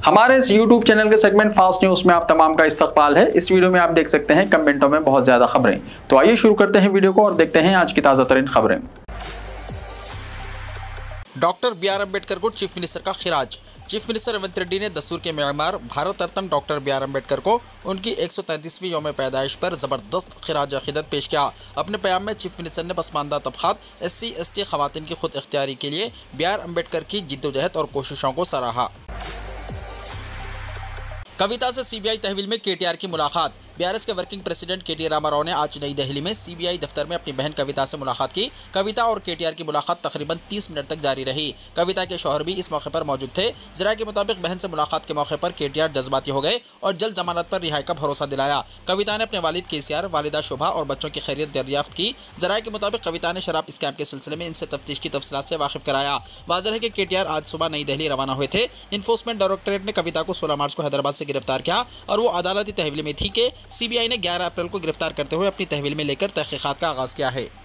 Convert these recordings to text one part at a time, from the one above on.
हमारे इस YouTube channel के सेगमेंट फास्ट न्यूज में आप तमाम का इस्तकबाल है। इस वीडियो में आप देख सकते हैं कमेंटों में बहुत ज्यादा खबरें। तो आइए शुरू करते हैं वीडियो को और देखते हैं आज की ताजा तरीन खबरें। डॉक्टर बी आर अम्बेडकर को चीफ मिनिस्टर का खिराज। चीफ मिनिस्टर रेवंत रेड्डी ने दस्तूर के मेहमान Bharat Ratna doctor B R Ambedkar को उनकी 133वीं यौम पैदाइश पर ज़बरदस्त खिराज अक़ीदत पेश किया। अपने प्याम में चीफ मिनिस्टर ने पसमानदा तबक़ात SC/ST ख़वातीन की खुद इख्तियारी के लिए बी आर अम्बेडकर की जिद्दोजहद और कोशिशों को सराहा। कविता से CBI तहवील में KTR की मुलाकात। BRS के वर्किंग प्रेसिडेंट KT रामाराव ने आज नई दिल्ली में CBI दफ्तर में अपनी बहन कविता से मुलाकात की। कविता और KTR की मुलाकात तकरीबन 30 मिनट तक जारी रही। कविता के शौहर भी इस मौके पर मौजूद थे। ज़राए के मुताबिक बहन से मुलाकात के मौके पर KTR जज्बाती हो गए और जल्द जमानत पर रिहाई का भरोसा दिलाया। कविता ने अपने वालिद KCR, वालिदा शोभा और बच्चों की खैरियत दरियाफ्त की। ज़राए के मुताबिक कविता ने शराब स्कैम के सिलसिले में इनसे तफ्तीश की तफसीलात से वाकिफ कराया। वाज़ेह है कि KTR आज सुबह नई दिल्ली रवाना हुए थे। इन्फोर्समेंट डायरेक्टरेट ने कविता को 16 मार्च को हैदराबाद से गिरफ्तार किया और वो अदालती तहवील में थी कि CBI ने 11 अप्रैल को गिरफ्तार करते हुए अपनी तहवील में लेकर तहकीकात का आगाज किया है।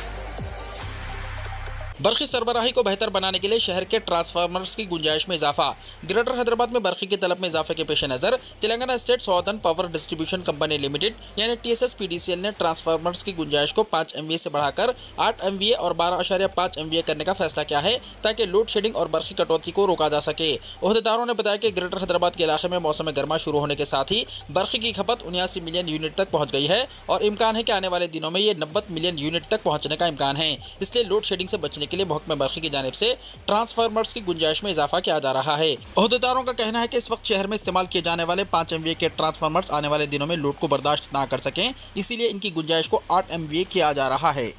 बर्क़ी सरबराही को बेहतर बनाने के लिए शहर के ट्रांसफार्मर्स की गुंजाइश में इजाफा। ग्रेटर हैदराबाद में बर्क़ी की तलब में इजाफे के पेश नज़र Telangana state southern power distribution company limited यानी TSS-PDCL ने ट्रांसफार्मर्स की गुंजाइश को 5 MVA से बढ़ाकर 8 MVA और 12.5 MVA करने का फैसला किया है ताकि लोड शेडिंग और बर्क़ी कटौती को रोका जा सके। ओहदेदारों ने बताया कि ग्रेटर हैदराबाद के इलाके में मौसम गर्मा शुरू होने के साथ ही बर्क़ी की खपत 79 मिलियन यूनिट तक पहुँच गई है और इम्कान है कि आने वाले दिनों में ये 90 मिलियन यूनिट तक पहुँचने का इम्कान है। इसलिए लोड शेडिंग से बचने के लिए महकमा बर्क़ी की जानिब से ट्रांसफार्मर्स की गुंजाइश में इजाफा किया जा रहा है। ओहदेदारों का कहना है कि इस वक्त शहर में इस्तेमाल किए जाने वाले 5 MVA के ट्रांसफार्मर्स आने वाले दिनों में लोड को बर्दाश्त ना कर सकें, इसीलिए इनकी गुंजाइश को 8 MVA किया जा रहा है।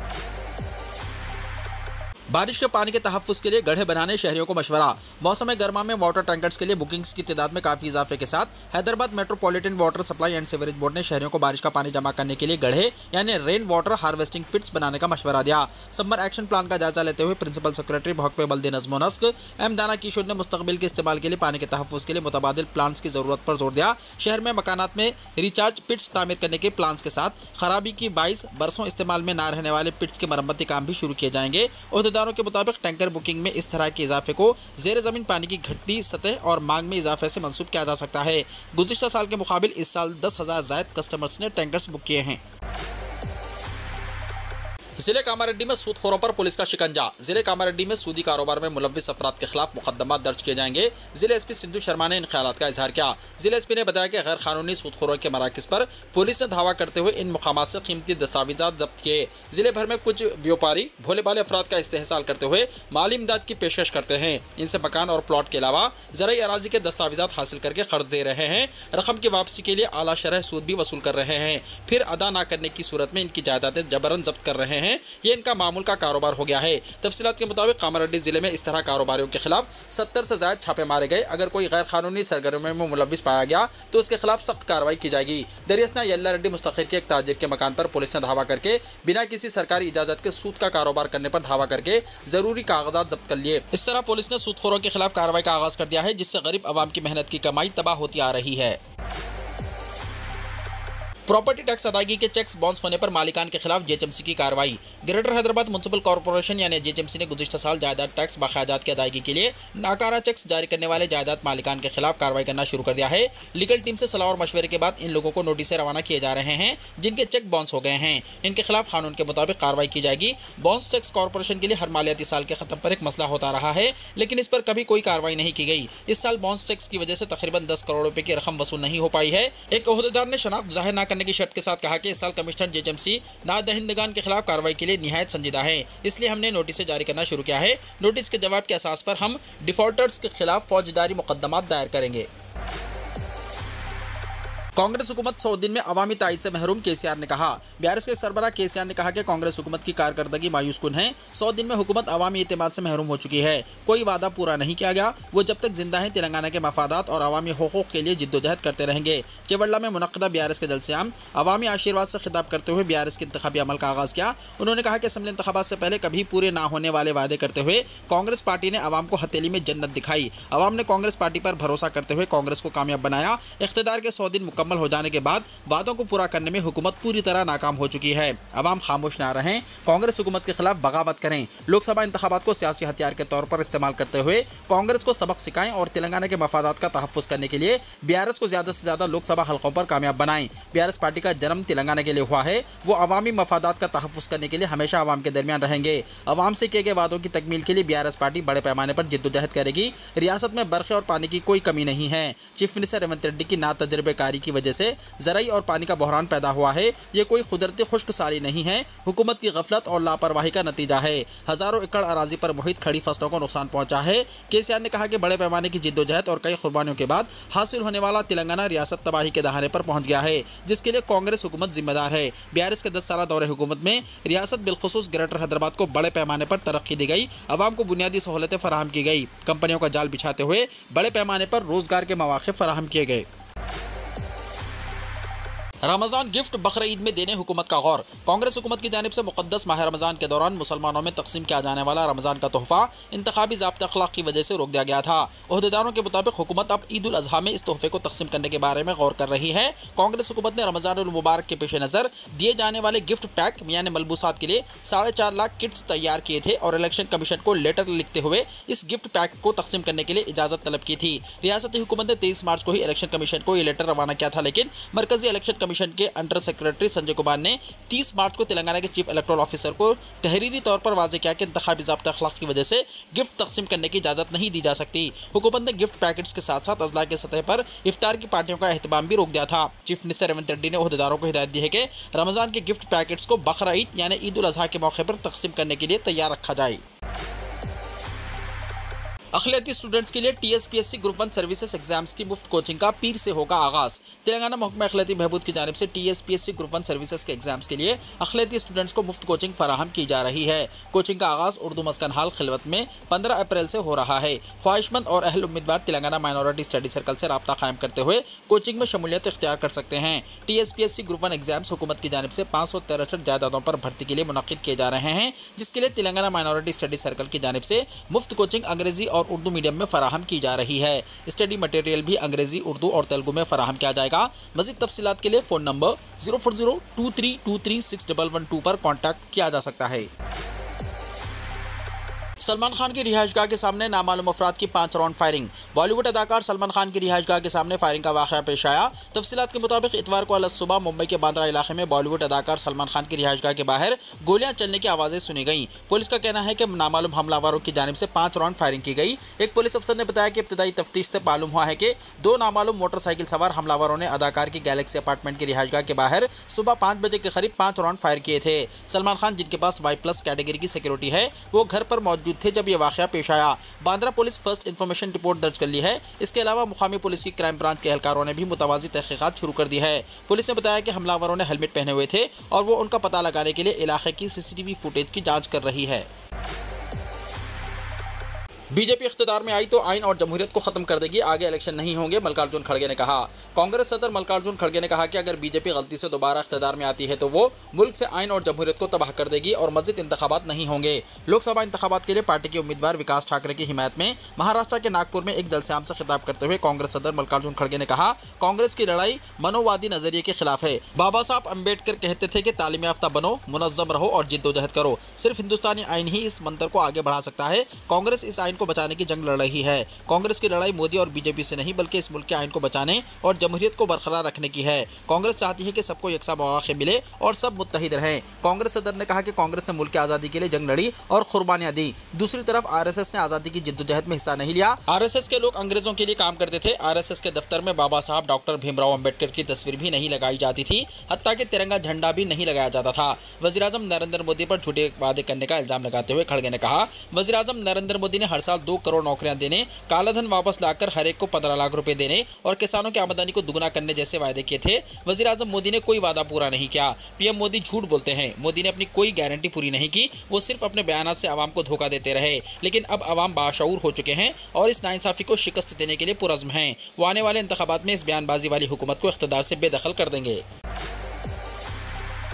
बारिश के पानी के तहफ़्फ़ुज़ के लिए गड्ढे बनाने शहरियों को मशवरा। मौसम गर्मा में वाटर टैंकर्स के लिए बुकिंग्स की तादाद में काफ़ी इजाफे के साथ Hyderabad metropolitan water supply and sewerage board ने शहरियों को बारिश का पानी जमा करने के लिए गड्ढे यानी रेन वाटर हार्वेस्टिंग पिट्स बनाने का मशवरा दिया। समर एक्शन प्लान का जायजा लेते हुए प्रिंसिपल सेक्रेटरी महकमे बल्दी नज़्म व नस्क M दाना किशोर ने मुस्तकबिल के इस्तेमाल के लिए पानी के तहफ़्फ़ुज़ के लिए मुतबादिल प्लान्स की ज़रूरत पर जोर दिया। शहर में मकानात में रिचार्ज पिट्स तामीर करने के प्लान्स के साथ खराबी की 22 बरसों इस्तेमाल में ना रहने वाले पिट्स के मरम्मती काम भी शुरू किए जाएंगे। ओहदेदारों के मुताबिक टैंकर बुकिंग में इस तरह के इजाफे को ज़ेर ज़मीन पानी की घटती सतह और मांग में इजाफे से मंसूब किया जा सकता है। गुज़िश्ता साल के मुकाबिल इस साल 10,000 ज़ायद कस्टमर्स ने टैंकर्स बुक किए हैं। जिले कामारेड्डी में सूदखोरों पर पुलिस का शिकंजा। जिले कामारेड्डी में सूदी कारोबार में मुलव्विस अफराद के खिलाफ मुकदमा दर्ज किए जाएंगे। जिले SP सिंधु शर्मा ने इन ख्यालात का इजहार किया। जिले SP ने बताया कि गैर कानूनी सूदखोरों के मराकज़ पर पुलिस ने धावा करते हुए इन मुकामात से कीमती दस्तावेजात जब्त किए। जिले भर में कुछ व्यापारी भोले भाले अफराद का इस्तेहसाल करते हुए माली इमदाद की पेशकश करते हैं। इनसे मकान और प्लॉट के अलावा ज़राई अराजी के दस्तावेजात हासिल करके कर्ज दे रहे हैं। रकम की वापसी के लिए आला शरह सूद भी वसूल कर रहे हैं। फिर अदा न करने की सूरत में इनकी जायदादें जबरन जब्त कर रहे हैं। ये इनका मामूल का कारोबार हो गया है। तफसीलात के मुताबिक कामारेड्डी जिले में इस तरह कारोबारियों के खिलाफ 70 से ज़ायद छापे मारे गए। अगर कोई गैर कानूनी सरगर्मियों में मुलव्विस पाया गया तो उसके खिलाफ सख्त कार्रवाई की जाएगी। दरियासना यल्ला रेड्डी मुस्तखिर के एक ताजिर के मकान पर पुलिस ने धावा करके बिना किसी सरकारी इजाजत के सूद का कारोबार करने पर धावा करके जरूरी कागजात जब्त कर लिए। इस तरह पुलिस ने सूदखोरों के खिलाफ कार्रवाई का आगाज कर दिया है, जिससे गरीब आवाम की मेहनत की कमाई तबाह होती आ रही है। प्रॉपर्टी टैक्स अदायगी के चेक्स बाउंस होने पर मालिकान के खिलाफ JHMC की कार्रवाई। ग्रेटर हैदराबाद म्युनिसिपल कॉर्पोरेशन यानी JHMC ने गुज़िश्ता साल जायदाद टैक्स बाक़यादात की अदायगी के लिए नाकारा चेक्स जारी करने वाले जायदाद मालिकान के खिलाफ कार्रवाई करना शुरू कर दिया है। लीगल टीम से सलाह और मशवरे के बाद इन लोगों को नोटिस रवाना किए जा रहे हैं जिनके चेक बाउंस हो गए हैं। इनके खिलाफ कानून के मुताबिक कार्रवाई की जाएगी। बाउंस चेक्स कॉर्पोरेशन के लिए हर मालियाती साल के खत्म पर एक मसला होता रहा है, लेकिन इस पर कभी कोई कार्रवाई नहीं की गई। इस साल बाउंस चेक्स की वजह से तकरीबन 10 करोड़ रुपए की रकम वसूल नहीं हो पाई है। एक ओहदेदार ने शनाख्त जाहिर न करने की शर्त के साथ कहा कि इस साल कमिश्नर JHMC नादहिंदगान के खिलाफ कार्रवाई के लिए निहायत संजीदा है, इसलिए हमने नोटिस जारी करना शुरू किया है। नोटिस के जवाब के असास पर हम डिफॉल्टर्स के खिलाफ फौजदारी मुकदमात दायर करेंगे। कांग्रेस हुकूमत 100 दिन में अवामी तायद से महरूम KCR ने कहा। BRS के सरबराह KCR ने कहा कि कांग्रेस हुकूमत की कारकर्दगी मायूस कुन है। 100 दिन में हुकूमत अवामी एतमाद से महरूम हो चुकी है। कोई वादा पूरा नहीं किया गया। वो जब तक जिंदा हैं तेलंगाना के मफादात और अवामी हुकूक के लिए जिद्दोजहद करते रहेंगे। चेवड़ला में मुनक्किदा BRS के जलसे आम अवामी आशीर्वाद से खिताब करते हुए BRS के इंतखाबी अमल का आगाज़ किया। उन्होंने कहा कि असम्बली इंतखाबात से पहले कभी पूरे ना होने वाले वादे करते हुए कांग्रेस पार्टी ने अवाम को हथेली में जन्नत दिखाई। अवाम ने कांग्रेस पार्टी पर भरोसा करते हुए कांग्रेस को कामयाब बनाया। इख्तिदार के 100 दिन मुकम्मल मुकम्मल हो जाने के बाद वादों को पूरा करने में हुकूमत पूरी तरह नाकाम हो चुकी है। अवाम खामोश ना रहें, कांग्रेस हुकूमत के खिलाफ बगावत करें। लोकसभा इंतखाबात को सियासी हथियार के तौर पर इस्तेमाल करते हुए कांग्रेस को सबक सिखाएं और तेलंगाना के मफादात का तहफ़्फ़ुज़ करने के लिए बीआरएस को ज़्यादा से ज़्यादा लोकसभा हल्कों पर कामयाब बनाएं। बीआरएस पार्टी का जन्म तेलंगाना के लिए हुआ है। वो अवामी मफादात का तहफ़्फ़ुज़ करने के लिए हमेशा अवाम के दरमियान रहेंगे। अवाम से किए गए वादों की तकमील के लिए बीआरएस पार्टी बड़े पैमाने पर जिद्दोजहद करेगी। रियासत में बरखे और पानी की कोई कमी नहीं है। चीफ मिनिस्टर रेवंत रेड्डी की नातजुर्बेकारी की वजह से ज़राई और पानी का बहरान पैदा हुआ है। ये कोई कुदरती खुश्कसाली नहीं है, हुकूमत की गफलत और लापरवाही का नतीजा है। हज़ारों एकड़ अराजी पर मुहित खड़ी फसलों को नुकसान पहुंचा है। केसीआर ने कहा कि बड़े पैमाने की जिद्दोजहद और कई कुर्बानियों के बाद हासिल होने वाला तेलंगाना रियासत तबाही के दहाने पर पहुंच गया है, जिसके लिए कांग्रेस हुकूमत जिम्मेदार है। बीआरएस के 10 साल दौरे हुकूमत में रियासत बिलखुसूस ग्रेटर हैदराबाद को बड़े पैमाने पर तरक्की दी गई, अवाम को बुनियादी सहूलतें फराहम की गई, कंपनियों का जाल बिछाते हुए बड़े पैमाने पर रोजगार के मौके फराहम किए गए। रमज़ान गिफ्ट बकरीद में देने हुकूमत का गौर। कांग्रेस हुकूमत की जानिब से मुक़द्दस माह रमज़ान के दौरान मुसलमानों में तकसीम किया जाने वाला रमज़ान का तोहफ़ा इंतखाबी ज़ाब्ता अखलाक की वजह से रोक दिया गया था। ओहदेदारों के मुताबिक हुकूमत अब ईद उल अज़हा में इस तोहफ़े को तकसीम करने के बारे में गौर कर रही है। कांग्रेस हुकूमत ने रमज़ान उल मुबारक के पेश नज़र दिए जाने वाले गिफ्ट पैक यानी मलबूसात के लिए 4.5 लाख किट्स तैयार किए थे और इलेक्शन कमीशन को लेटर लिखते हुए इस गिफ्ट पैक को तकसीम करने के लिए इजाज़त तलब की थी। रियासती हुकूमत ने 23 मार्च को ही इलेक्शन कमीशन को ये लेटर रवाना किया था, लेकिन मरकजी इलेक्शन कमीशन के अंडर सेक्रेटरी संजय कुमार ने 30 मार्च को तेलंगाना के चीफ इलेक्टोरल ऑफिसर को तहरीरी तौर पर वाज़ेह किया कि इंतखाबी ज़ाब्ता अखलाक की वजह से गिफ्ट तकसीम करने की इजाज़त नहीं दी जा सकती। हुकूमत ने गिफ्ट पैकेट्स के साथ साथ अजला के सतह पर इफ्तार की पार्टियों का एहतमाम भी रोक दिया था। चीफ मिनिस्टर रेवंत रेड्डी ने ओहदेदारों को हिदायत दी है कि रमज़ान के गिफ्ट पैकेट्स को बकरीद यानी ईद उल अज़हा के मौके पर तकसीम करने के लिए तैयार रखा जाए। अखिलती स्टूडेंट्स के लिए टीएसपीएससी ग्रुप 1 सर्विसेज एग्जाम्स की मुफ्त कोचिंग का पीर से होगा आगाज। तेलंगाना महकमा अखिलती बहबूद की जानिब से टीएसपीएससी ग्रुप 1 सर्विसेज के एग्जाम्स के लिए अखिलती स्टूडेंट्स को मुफ्त कोचिंग फराहम की जा रही है। कोचिंग का आगाज उर्दू मस्कन हाल खिलवत में 15 अप्रैल से हो रहा है। ख्वाहिशमंद और अहल उम्मीदवार तेलंगाना माइनॉरिटी स्टडी सर्कल से रब्ता कायम करते हुए कोचिंग में शमूलियत इख्तियार कर सकते हैं। टीएसपीएससी ग्रुप 1 एग्जाम्स हुकूमत की जानिब से 563 जायदादों पर भर्ती के लिए मुनक्किद किए जा रहे हैं, जिसके लिए तेलंगाना माइनॉरिटी स्टडी सर्कल की जानिब से मुफ्त कोचिंग अंग्रेजी और उर्दू मीडियम में फराहम की जा रही है। स्टडी मटेरियल भी अंग्रेजी, उर्दू और तेलुगु में फराहम किया जाएगा। मज़ीद तफसीलात के लिए फ़ोन नंबर 0402323612 पर कॉन्टैक्ट किया जा सकता है। सलमान खान की रिहाइशगाह के सामने नामालूम अफराद की 5 राउंड फायरिंग। बॉलीवुड अदाकार सलमान खान की रिहाइशगाह के सामने फायरिंग का वाक़या पेश आया। तफसीलात के मुताबिक इतवार को अलग सुबह मुंबई के बांद्रा इलाके में बॉलीवुड अदाकार सलमान खान की रिहाइशगाह के बाहर गोलियां चलने की आवाज़ें सुनी गईं। पुलिस का कहना है कि नामालूम हमलावरों की जानिब से 5 राउंड फायरिंग की गई। एक पुलिस अफसर ने बताया कि इब्तदाई तफ्तीश से मालूम हुआ है कि 2 नामालूम मोटरसाइकिल सवार हमलावरों ने अदाकार की गैलेक्सी अपार्टमेंट की रिहाइशगाह के बाहर सुबह 5 बजे के करीब 5 राउंड फायर किए थे। सलमान खान, जिनके पास Y+ कैटेगरी की सिक्योरिटी है, वो घर पर मौजूद थे जब ये वाक़या पेश आया। Bandra police first information report दर्ज कर ली है। इसके अलावा मुकामी पुलिस की क्राइम ब्रांच के एहलकारों ने भी मुतवाज़ी तहक़ीक़ात शुरू कर दी है। पुलिस ने बताया कि हमलावरों ने हेलमेट पहने हुए थे और वो उनका पता लगाने के लिए इलाके की CCTV फुटेज की जांच कर रही है। बीजेपी इख्तिदार में आई तो आइन और जमहूरियत को खत्म कर देगी, आगे इलेक्शन नहीं होंगे, मल्लिकार्जुन खड़गे ने कहा। कांग्रेस सदर मल्लिकार्जुन खड़गे ने कहा कि अगर बीजेपी गलती से दोबारा इख्तिदार में आती है तो वो मुल्क से आइन और जमहूरियत को तबाह कर देगी और मज़ीद इंतखाबात नहीं होंगे। लोकसभा इंतखाबात के लिए पार्टी के उम्मीदवार विकास ठाकरे की हिमायत में महाराष्ट्र के नागपुर में एक जलसे आम से खिताब करते हुए कांग्रेस सदर मल्लिकार्जुन खड़गे ने कहा, कांग्रेस की लड़ाई मनोवादी नजरिए के खिलाफ है। बाबा साहब अम्बेडकर कहते थे कि तालीम याफ्ता बनो, मुनज़्ज़म रहो और जिद्दोजहद करो। सिर्फ हिंदुस्तानी आइन ही इस मंत्र को आगे बढ़ा सकता है। कांग्रेस इस आइन को बचाने की जंग रही है। कांग्रेस की लड़ाई मोदी और बीजेपी से नहीं बल्कि इस मुल्क के आइन को बचाने और जमहूरियत को बरकरार रखने की है। कांग्रेस चाहती है कि सबको यकसा मौके मिले और सब मुत्तहिद रहें। कांग्रेस सदर ने कहा कि कांग्रेस ने मुल्क की आज़ादी के लिए जंग लड़ी और कुर्बानियां दी। दूसरी तरफ आरएसएस ने आज़ादी की जिद्दोजहद में हिस्सा नहीं लिया। आरएसएस के लोग अंग्रेजों के लिए काम करते थे। आरएसएस के दफ्तर में बाबा साहब डॉक्टर भीमराव अम्बेडकर की तस्वीर भी नहीं लगाई जाती थी, हत्ता कि तिरंगा झंडा भी नहीं लगाया जाता था। वज़ीर-ए-आज़म नरेंद्र मोदी पर झूठे वादे करने का इल्जाम लगाते हुए खड़गे ने कहा, वज़ीर-ए-आज़म नरेंद्र मोदी ने हर साल 2 करोड़ नौकरियां देने, कालाधन वापस लाकर हर एक को 15 लाख रुपए देने और किसानों की आमदनी को दुगना करने जैसे वायदे किए थे। वज़ीर-ए-आज़म मोदी ने कोई वादा पूरा नहीं किया। पीएम मोदी झूठ बोलते हैं। मोदी ने अपनी कोई गारंटी पूरी नहीं की, वो सिर्फ अपने बयानात से आवाम को धोखा देते रहे। लेकिन अब आवाम बाशऊर हो चुके हैं और इस नाइंसाफी को शिकस्त देने के लिए पुरज़्म हैं। वो आने वाले इंतखाबात में इस बयानबाजी वाली हुकूमत को इख्तिदार से बेदखल कर देंगे।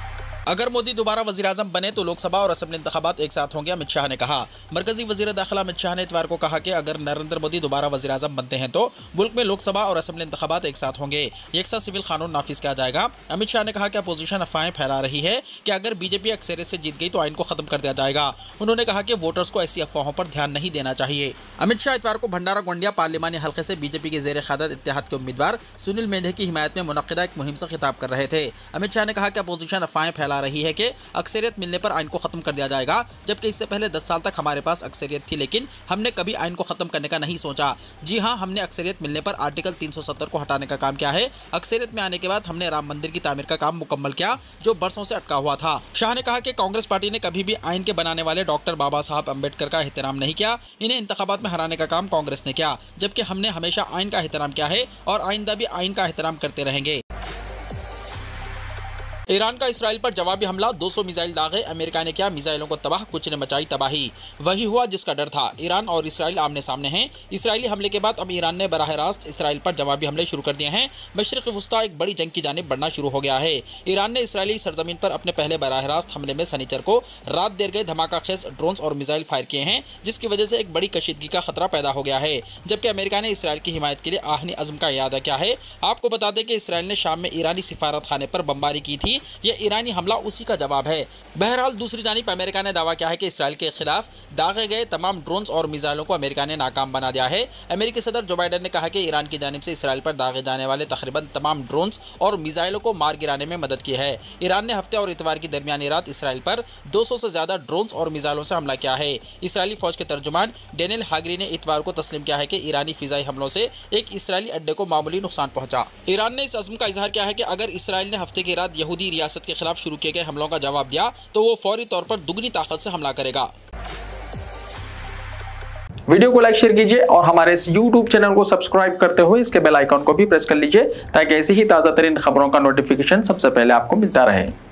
अगर मोदी दोबारा वज़ीर-ए-आज़म बने तो लोकसभा और असेंबली इंतखाबात एक साथ होंगे, अमित शाह ने कहा। मरकजी वज़ीर दाखिला अमित शाह ने इतवार को कहा कि अगर नरेंद्र मोदी दोबारा वज़ीर-ए-आज़म बनते हैं तो मुल्क में लोकसभा और असेंबली इंतखाबात एक साथ होंगे, एक साथ सिविल कानून नाफिज किया जाएगा। अमित शाह ने कहा कि अपोजिशन अफवाहें फैला रही है कि अगर बीजेपी अक्सरियत से जीत गई तो आइन को खत्म कर दिया जाएगा। उन्होंने कहा कि वोटर्स को ऐसी अफवाहों पर ध्यान नहीं देना चाहिए। अमित शाह इतवार को भंडारा गोंडिया पार्लिमानी हल्के से बीजेपी के ज़ेर क़यादत इत्तेहाद के उम्मीदवार सुनील मेंढे की हिमायत में मुनक्किदा एक मुहिम से खिताब कर रहे थे। अमित शाह ने कहा कि अपोजिशन अफवाहें फैला रही है कि अक्सरियत मिलने पर आइन को खत्म कर दिया जाएगा, जबकि इससे पहले 10 साल तक हमारे पास अक्सरियत थी, लेकिन हमने कभी आइन को खत्म करने का नहीं सोचा। जी हां, हमने अक्सरियत मिलने पर आर्टिकल 370 को हटाने का काम किया है। अक्सरियत में आने के बाद हमने राम मंदिर की तामीर का काम मुकम्मल किया, जो बरसों से अटका हुआ था। शाह ने कहा कि कांग्रेस पार्टी ने कभी भी आइन के बनाने वाले डॉक्टर बाबा साहब अम्बेडकर का एहतराम नहीं किया। इन्हें इंतखाबात में हराने का काम कांग्रेस ने किया, जबकि हमने हमेशा आइन का एहतराम किया है और आइंदा भी आइन का एहतराम करते रहेंगे। ईरान का इसराइल पर जवाबी हमला, 200 मिसाइल दागे, अमेरिका ने किया मिसाइलों को तबाह, कुछ ने मचाई तबाही। वही हुआ जिसका डर था। ईरान और इसराइल आमने सामने हैं। इसराइली हमले के बाद अब ईरान ने बराह रास्त इसराइल पर जवाबी हमले शुरू कर दिए हैं। मशरिक़ वुस्ता एक बड़ी जंग की जानिब बढ़ना शुरू हो गया है। ईरान ने इसराइली सरजमीन पर अपने पहले बराह रास्त हमले में शनिचर को रात देर गए धमाकाखेज ड्रोन्स और मिसाइल फायर किए हैं, जिसकी वजह से एक बड़ी कशीदगी का खतरा पैदा हो गया है। जबकि अमेरिका ने इसराइल की हिमायत के लिए आहनी अज़्म का इरादा किया है। आपको बता दें कि इसराइल ने शाम में ईरानी सिफारत खाने पर बमबारी की थी। यह ईरानी हमला उसी का जवाब है। बहरहाल दूसरी जानिब अमेरिका ने दावा किया है कि इसराइल के खिलाफ दागे गए तमाम ड्रोन्स और मिसाइलों को अमेरिका ने नाकाम बना दिया है। अमेरिकी सदर जो बाइडन ने कहा कि ईरान की जानिब से इसराइल पर दागे जाने वाले तकरीबन तमाम ड्रोन्स और मिसाइलों को मार गिराने में मदद की है। ईरान ने हफ्ते और इतवार की दरमियानी रात इसराइल पर 200 से ज्यादा ड्रोन्स और मिसाइलों से हमला किया है। इसराइली फौज के तर्जुमान डेनियल हागरी ने इतवार को तस्लीम किया है कि ईरानी फिजाई हमलों से एक इसराइली अड्डे को मामूली नुकसान पहुंचा। ईरान ने इस अज़्म का इजहार किया है कि अगर इसराइल ने हफ्ते की रात यहूदी रियासत के खिलाफ शुरू किए गए हमलों का जवाब दिया तो वो फौरी तौर पर दुगनी ताकत से हमला करेगा। वीडियो को लाइक शेयर कीजिए और हमारे इस YouTube चैनल को सब्सक्राइब करते हुए इसके बेल आइकन को भी प्रेस कर लीजिए, ताकि ऐसी ही ताज़ा तरीन खबरों का नोटिफिकेशन सबसे पहले आपको मिलता रहे।